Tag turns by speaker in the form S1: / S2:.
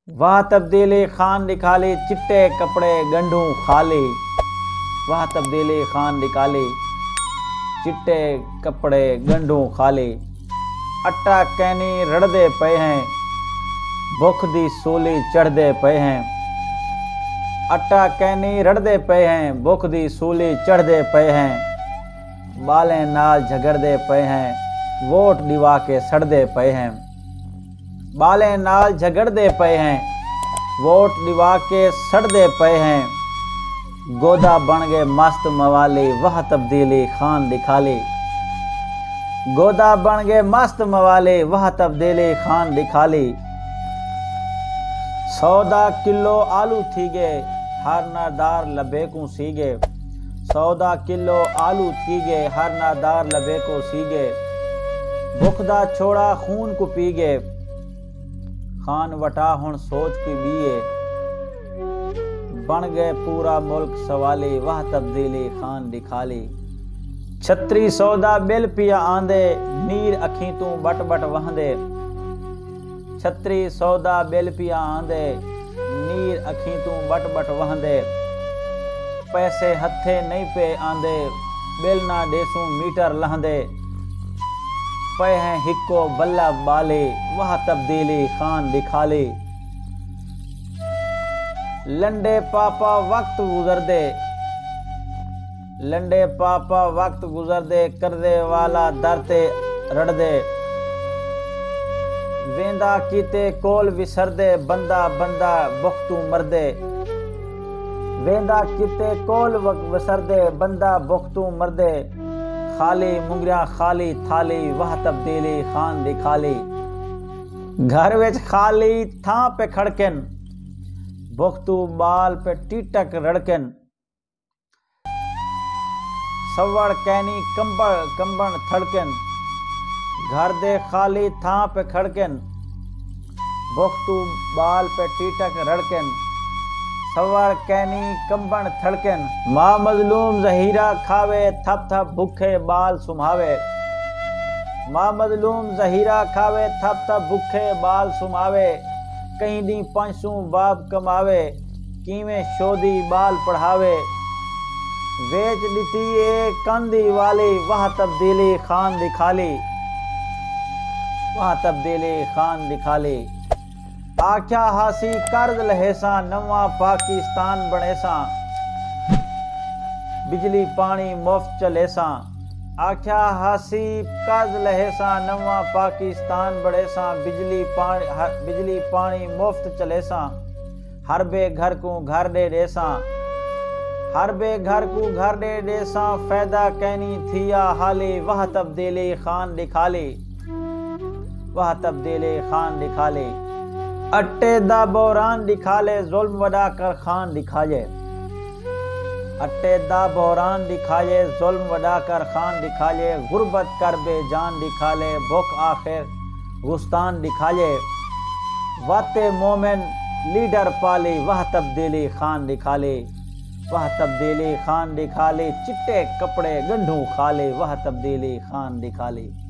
S1: واہ تبدیلی خان دکھا لی، چٹے کپڑے گنڈوں کھا لی۔ واہ تبدیلی خان دکھا لی، چٹے کپڑے گنڈوں کھا لی۔ اٹا کینی رڑدے پئے ہیں، بھوک دی سولی چڑھدے پئے ہیں۔ اٹا کینی رڑدے پئے ہیں، بھوک دی سولی چڑھدے پئے ہیں۔ بالیں نال جھگڑدے پئے ہیں، ووٹ دیوا کے سڑدے پئے ہیں۔ بالیں نال جھگڑدے پئے ہیں، ووٹ دیوا کے سڑدے پئے ہیں۔ گودا بن گئے مست موالی، واہ تبدیلی خان دکھا لی۔ گودا بن گئے مست موالی، واہ تبدیلی خان دکھا لی۔ 100 کلو آلو تھی گئے، ہر نادار لبے کو سی گئے۔ 100 کلو آلو تھی گئے، ہر نادار لبے کو سی گئے۔ بھوک دا چھوڑا خون کو پی گئے، خان وٹا ہن سوچ کی بیے۔ بن گئے پورا ملک سوالی، واہ تبدیلی خان دکھا لی۔ چھتری سودا بل پیا آندے، نیر اکھیں تو بٹ بٹ وہندے۔ چھتری سودا بل پیا آندے، نیر اکھیں تو بٹ بٹ وہندے۔ پیسے ہتھے نہیں پہ آندے، بل نہ دیسوں میٹر لہندے۔ پے ہیں ہکو بلہ بالے، واہ تبدیلی خان دکھا لی۔ لنڈے پاپا وقت گزردے، لنڈے پاپا وقت گزردے، کردے والا درتے رڑدے۔ ویندا کیتے کول وسردے، بندہ بندہ بختوں مردے۔ ویندا کیتے کول وسردے، بندہ بختوں مردے۔ خالی منگریاں خالی تھالی، واہ تبدیلی خان دکھا لی۔ گھر وچ خالی تھاں پہ کھڑکن، بختو بال پہ ٹیٹک رڑکن۔ سوڑ کینی کمبن تھڑکن، گھر دے خالی تھاں پہ کھڑکن۔ بختو بال پہ ٹیٹک رڑکن، سوڑ کینی کمبن تھڑکن۔ ماں مظلوم زہیرہ کھاوے، تھپ تھپ بھوکے بال سمھاوے۔ ماں مظلوم زہیرہ کھاوے، تھپ تھپ بھوکے بال سمھاوے۔ کہیں دی 500 باپ کماوے، کیویں شودی بال پڑھاوے۔ ویچ ڈٹی اے کاندی والی، واہ تبدیلی خان دکھا لی۔ واہ تبدیلی خان دکھا لی۔ آکھیا ہاسی قرض لہیساں، نواں پاکستان بنیساں۔ بجلی پانی مفت چلیساں۔ آکھیا ہاسی قرض لہیساں، نواں پاکستان بنیساں۔ بجلی پانی مفت چلیساں، ہر بے گھر کو گھر دے دیساں۔ ہر بے گھر کو گھر دے دیساں، فائدہ کینی تھیا حالی، واہ تبدیلی خان دکھا لی۔ واہ تبدیلی خان دکھا لی۔ اٹے دا بحران دکھا لے، ظلم وڈا کر خان دکھا جے۔ اٹے دا بحران دکھا جے، ظلم وڈا کر خان دکھا جے۔ غربت کر بے جان دکھا لے، بھوک آخر گستان دکھا جے۔ واتے مومن لیڈر پالی، واہ تبدیلی خان دکھا لی۔ واہ تبدیلی خان دکھا لی، چٹے کپڑے گنڈھوں کھا لی، واہ تبدیلی خان دکھا لی۔